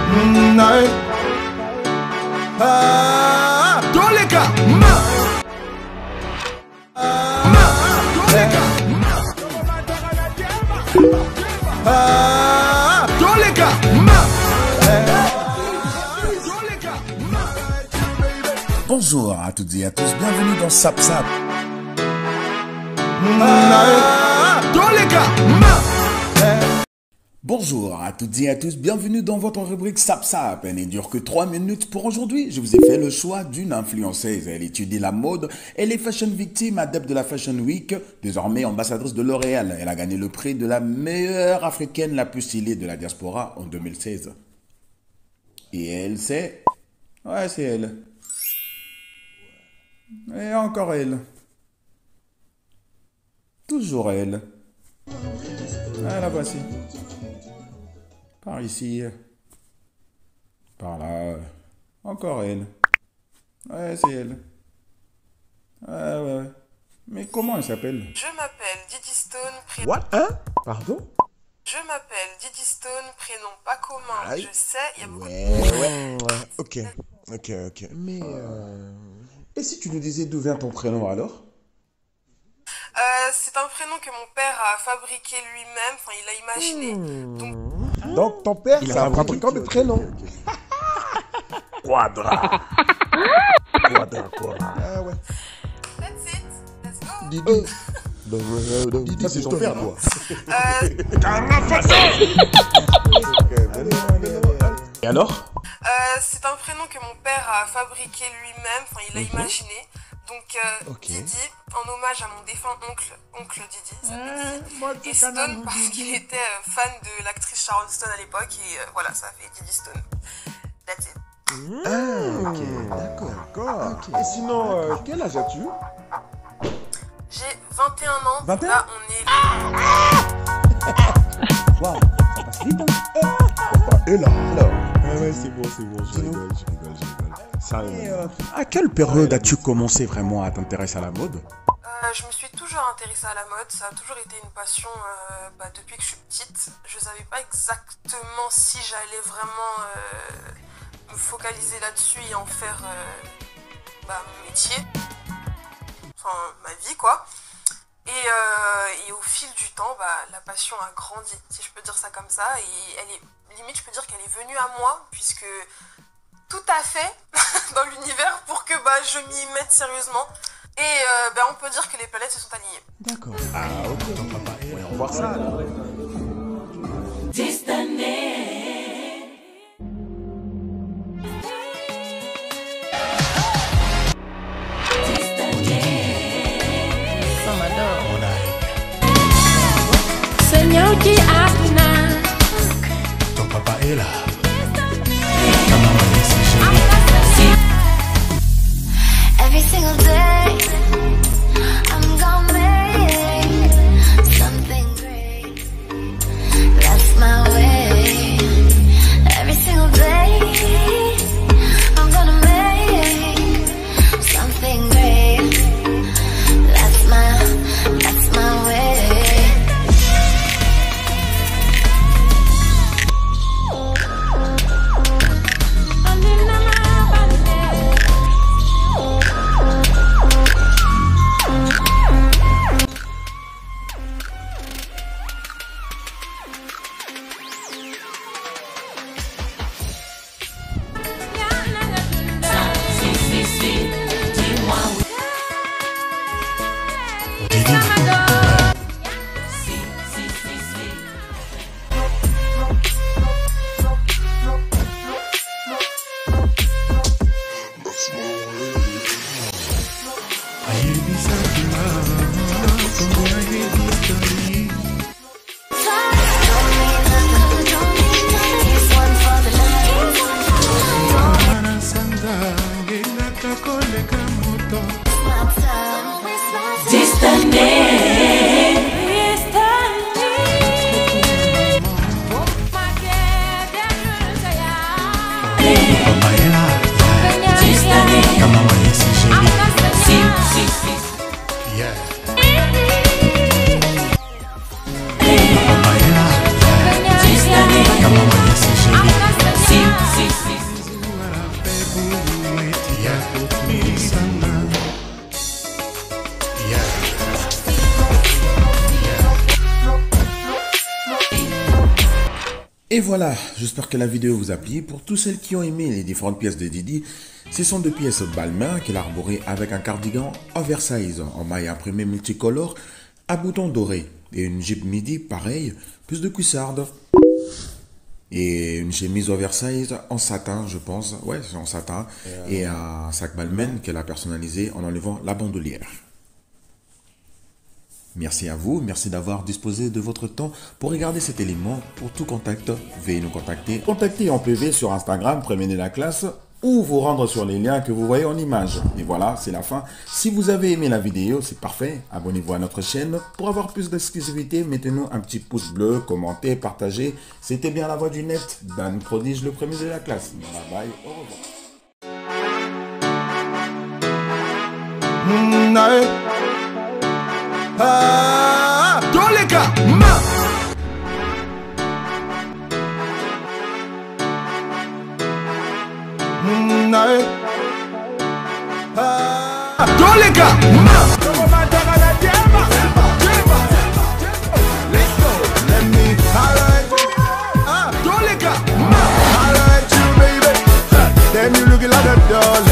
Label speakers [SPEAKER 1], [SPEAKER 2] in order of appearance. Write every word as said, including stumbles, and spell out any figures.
[SPEAKER 1] Night. Ah, Doleka. Ma. Ma. Doleka. Ah, Doleka. Ma.
[SPEAKER 2] Bonjour à toutes et à tous, bienvenue dans Sap Sap.
[SPEAKER 1] Ah, Doleka. Ma.
[SPEAKER 2] Bonjour à toutes et à tous, bienvenue dans votre rubrique Sap Sap. Elle ne dure que trois minutes pour aujourd'hui. Je vous ai fait le choix d'une influenceuse. Elle étudie la mode, elle est fashion victime, adepte de la Fashion Week, désormais ambassadrice de L'Oréal. Elle a gagné le prix de la meilleure africaine la plus stylée de la diaspora en deux mille seize. Et elle, c'est... Ouais, c'est elle. Et encore elle. Toujours elle. Ah, la voici. Par ici. Par là. Encore elle. Ouais, c'est elle. Ouais, ouais. Mais comment elle s'appelle?
[SPEAKER 3] Je m'appelle Didi Stone, prénom...
[SPEAKER 1] What? Hein? Pardon?
[SPEAKER 3] Je m'appelle Didi Stone, prénom pas commun.
[SPEAKER 1] Aïe.
[SPEAKER 3] Je sais, il y a beaucoup
[SPEAKER 1] Ouais, ouais, ouais. Ok, ok, ok. Mais euh... Et si tu nous disais d'où vient ton prénom alors?
[SPEAKER 3] Euh, c'est un prénom que mon père a fabriqué lui-même, enfin il l'a imaginé. Donc,
[SPEAKER 1] Donc ton père, c'est un fabricant de prénoms. Quadra. Quadra, quoi. Ah ouais.
[SPEAKER 3] that's it, let's go.
[SPEAKER 1] Didi. Didi, c'est ton père, toi.
[SPEAKER 3] Euh,
[SPEAKER 1] Et alors?
[SPEAKER 3] euh, c'est un prénom que mon père a fabriqué lui-même, enfin il l'a imaginé. Donc euh,
[SPEAKER 1] Ok.
[SPEAKER 3] Didi, en hommage à mon défunt oncle, oncle Didi, il s'appelle Didi. Et Stone parce qu'il était euh, fan de l'actrice Sharon Stone à l'époque et euh, voilà, ça fait Didi Stone. That's it.
[SPEAKER 1] Ah, ok, d'accord. D'accord. Et sinon, euh, quel âge as-tu?
[SPEAKER 3] J'ai vingt et un ans,
[SPEAKER 1] vingt et un?
[SPEAKER 3] là on est...
[SPEAKER 1] Waouh, ça passe vite, hein? Et là, alors?
[SPEAKER 4] Ah ouais, c'est bon, c'est bon, je rigole, je rigole, je rigole. Ça,
[SPEAKER 2] Et, euh, à quelle période as-tu commencé vraiment à t'intéresser à la mode?
[SPEAKER 3] Euh, je me suis toujours intéressée à la mode, ça a toujours été une passion euh, bah, depuis que je suis petite. Je savais pas exactement si j'allais vraiment euh, me focaliser là-dessus et en faire euh, bah, mon métier, enfin ma vie quoi. Et, euh, et au fil du temps, bah, la passion a grandi, si je peux dire ça comme ça, et elle est, limite je peux dire qu'elle est venue à moi, puisque tout a fait dans l'univers pour que bah, je m'y mette sérieusement. Et euh, bah, on peut dire que les planètes se sont alignées.
[SPEAKER 1] D'accord. Ah, ok. Voyons voir ça, alors.
[SPEAKER 5] Señor G. Abna.
[SPEAKER 4] ton papa est là.
[SPEAKER 6] Every single day, I'm gonna make something great. That's my way. Every single day, I'm gonna make something great. That's my, that's my way.
[SPEAKER 5] See
[SPEAKER 2] Et voilà, j'espère que la vidéo vous a plu. Pour tous celles qui ont aimé les différentes pièces de Didi, ce sont deux pièces Balmain qu'il a arborées avec un cardigan oversize en maille imprimée multicolore à boutons dorés et une jupe midi pareil, plus de cuissardes. Et une chemise oversize en satin, je pense. Ouais, c'est en satin. Et, euh... et un sac Balmain qu'elle a personnalisé en enlevant la bandoulière. Merci à vous, merci d'avoir disposé de votre temps pour regarder cet élément. Pour tout contact, veuillez nous contacter. Contactez en P V sur Instagram, prévenez la classe, ou vous rendre sur les liens que vous voyez en image. Et voilà, c'est la fin. Si vous avez aimé la vidéo, c'est parfait. Abonnez-vous à notre chaîne. Pour avoir plus d'exclusivité, mettez-nous un petit pouce bleu, commentez, partagez. C'était bien la voix du net. Dan Prodige, le premier de la classe. Bye bye, au revoir.
[SPEAKER 7] Mm, Ah, Doleka, ma. Mm, ah, Doleka, ma. Let's go, let me highlight. Ah, Doleka, ma. Highlight you, baby. Then you looking like a doll.